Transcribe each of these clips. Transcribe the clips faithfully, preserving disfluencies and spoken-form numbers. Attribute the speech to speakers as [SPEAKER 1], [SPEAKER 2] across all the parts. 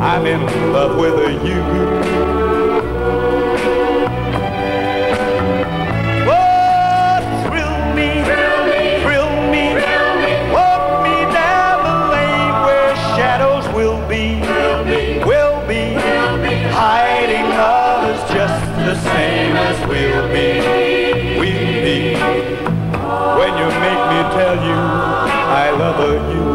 [SPEAKER 1] I'm in love with you. Oh, thrill me, thrill me, thrill me, thrill me. Walk me down the lane where shadows will be, will be, will be, will be. Hiding others just the same as we'll be, we'll be. When you make me tell you I love you.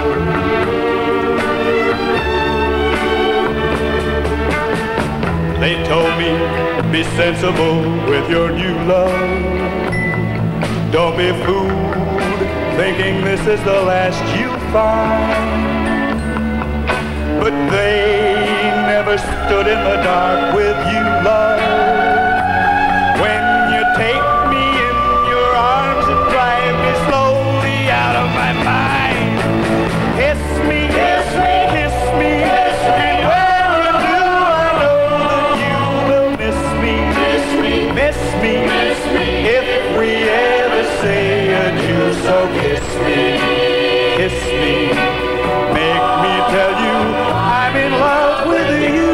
[SPEAKER 1] They told me, be sensible with your new love. Don't be fooled, thinking this is the last you find. But they never stood in the dark with you, love. When you take me in your arms and drive me slowly out of my mind. Kiss me, kiss me, kiss me, kiss me. And when you do, I know that you will miss me, miss me, miss me, miss me. If we ever say adieu, so kiss me, kiss me. Make me tell you I'm in love with you.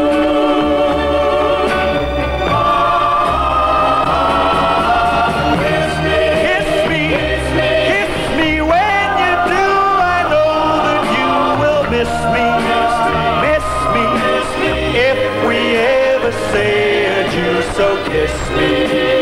[SPEAKER 1] Kiss me, kiss me, kiss me. When you do, I know that you will miss me, miss me. If we ever say adieu, so kiss me.